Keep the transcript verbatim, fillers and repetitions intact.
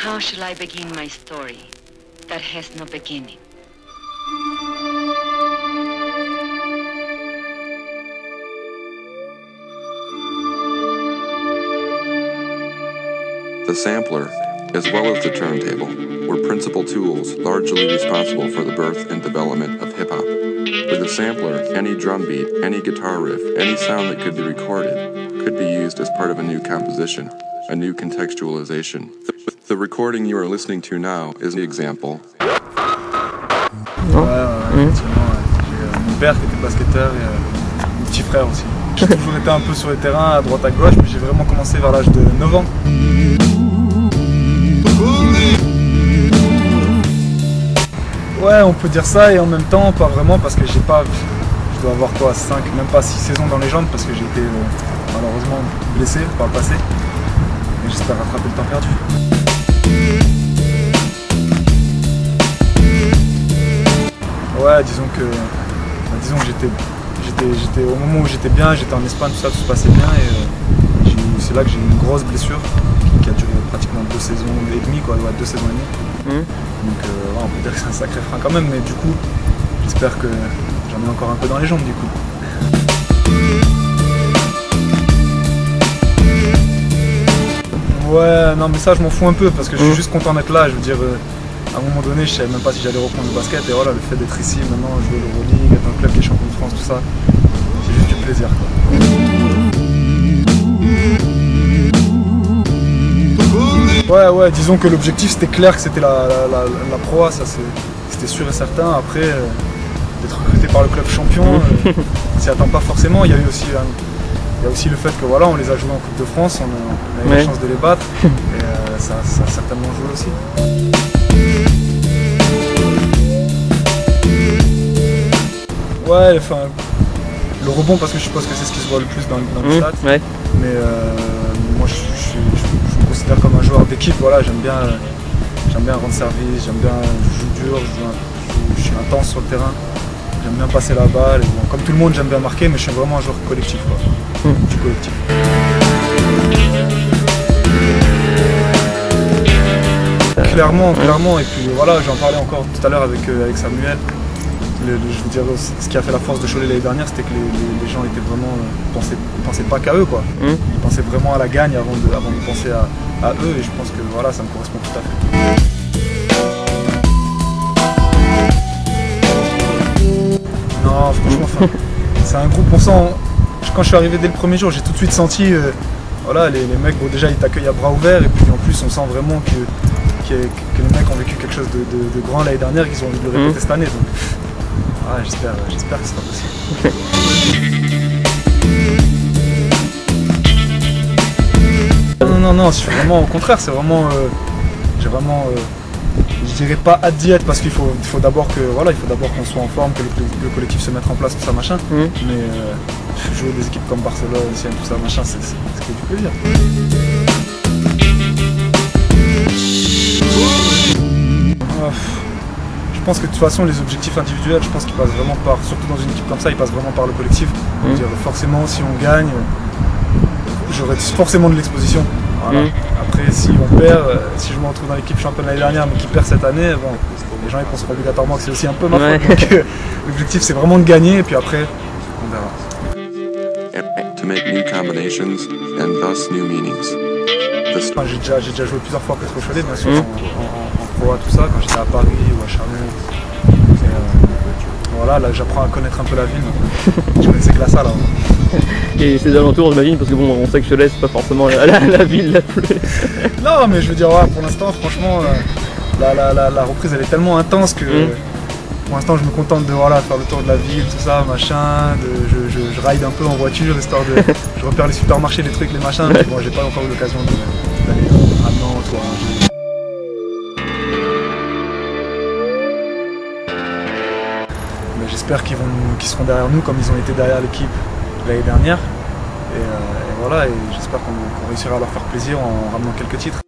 How shall I begin my story that has no beginning? The sampler, as well as the turntable, were principal tools largely responsible for the birth and development of hip-hop. With a sampler, any drum beat, any guitar riff, any sound that could be recorded, could be used as part of a new composition, a new contextualization. The, the recording you are listening to now is an example. Ouais, ouais, effectivement, ouais. J'ai euh, mon père qui était basketteur et euh, mon petit frère aussi. J'ai toujours été un peu sur les terrains, à droite à gauche, mais j'ai vraiment commencé vers l'âge de neuf ans. Ouais, on peut dire ça, et en même temps, pas vraiment, parce que j'ai pas, je dois avoir quoi, cinq, même pas six saisons dans les jambes, parce que j'ai été euh, malheureusement blessé par le passé. Et j'espère rattraper le temps perdu. Ouais, disons que, bah, disons que j'étais, j'étais, j'étais, au moment où j'étais bien, j'étais en Espagne, tout ça, tout se passait bien, et euh, c'est là que j'ai eu une grosse blessure qui, qui a duré pratiquement deux saisons et demie, quoi, ouais, deux saisons et demie. Mmh. Donc euh, ouais, on peut dire que c'est un sacré frein quand même, mais du coup, j'espère que j'en ai encore un peu dans les jambes du coup. Ouais, non mais ça je m'en fous un peu parce que je suis mmh. juste content d'être là, je veux dire, euh, à un moment donné je savais même pas si j'allais reprendre le basket et voilà, le fait d'être ici maintenant, jouer l'Euroleague, être dans le club qui est champion de France, tout ça, c'est juste du plaisir quoi. Ouais, ouais, disons que l'objectif c'était clair que c'était la, la, la, la proie, ça c'était sûr et certain. Après, euh, d'être recruté par le club champion, euh, on s'y attend pas forcément. Il y a eu aussi, euh, il y a aussi le fait que voilà, on les a joués en Coupe de France, on a, on a eu ouais. la chance de les battre, et euh, ça, ça a certainement joué aussi. Ouais, enfin, le rebond parce que je suppose que c'est ce qui se voit le plus dans, dans les mmh, stats, ouais. mais euh, moi je, je, je, je me considère comme un joueur d'équipe, voilà, j'aime bien, j'aime bien rendre service, j'aime bien, je joue dur, je, joue un, je, je suis intense sur le terrain, j'aime bien passer la balle, et bon, comme tout le monde j'aime bien marquer, mais je suis vraiment un joueur collectif, quoi, mmh. du collectif. Clairement, clairement, et puis voilà, j'en parlais encore tout à l'heure avec, euh, avec Samuel. Le, le, je veux dire, ce qui a fait la force de Cholet l'année dernière, c'était que les, les, les gens étaient vraiment, euh, pensaient, pensaient pas qu'à eux, quoi. Mmh. Ils pensaient vraiment à la gagne avant de, avant de penser à, à eux, et je pense que voilà, ça me correspond tout à fait. Non, franchement, c'est un groupe, on sent, quand je suis arrivé dès le premier jour, j'ai tout de suite senti, euh, voilà, les, les mecs, bon déjà ils t'accueillent à bras ouverts, et puis en plus on sent vraiment que, que, que les mecs ont vécu quelque chose de, de, de grand l'année dernière, qu'ils ont envie de le répéter mmh. cette année. Donc, ah, j'espère, j'espère que ce sera possible. non, non, non, c'est vraiment au contraire, c'est vraiment, euh, j'ai vraiment, euh, je dirais pas hâte d'y être parce qu'il faut, il faut d'abord que, voilà, il faut d'abord qu'on soit en forme, que le, le collectif se mette en place, tout ça, machin. Mmh. Mais euh, jouer des équipes comme Barcelone, Sienne, tout ça, machin, c'est que du plaisir. Euh, Je pense que de toute façon les objectifs individuels, je pense qu'ils passent vraiment par, surtout dans une équipe comme ça, ils passent vraiment par le collectif. Mmh. Dire, forcément si on gagne, j'aurai forcément de l'exposition. Voilà. Mmh. Après si on perd, si je me retrouve dans l'équipe championne l'année dernière mais qui perd cette année, bon, les gens ils penseront obligatoirement que c'est aussi un peu ma faute. Ouais. Donc euh, l'objectif c'est vraiment de gagner et puis après on verra. To make new combinations and thus new meanings. Enfin, j'ai déjà, déjà joué plusieurs fois contre Cholet, bien sûr, mmh. en, en, en pro, tout ça, quand j'étais à Paris ou à Charnay. Et, euh, voilà, là j'apprends à connaître un peu la ville. Je connaissais que la salle avant. Et ses alentours, j'imagine, parce que bon, on sait que Cholet, c'est pas forcément la, la, la ville la plus. Non, mais je veux dire, ouais, pour l'instant, franchement, la, la, la, la reprise elle est tellement intense que. Mmh. Pour l'instant, je me contente de voilà, faire le tour de la ville, tout ça, machin, de, je, je, je ride un peu en voiture, histoire de... Je repère les supermarchés, les trucs, les machins, mais bon, j'ai pas encore eu l'occasion d'aller à Nantes ou à Angers. Mais j'espère qu'ils vont, qu'ils seront derrière nous comme ils ont été derrière l'équipe l'année dernière. Et, euh, et voilà, et j'espère qu'on qu'on réussira à leur faire plaisir en ramenant quelques titres.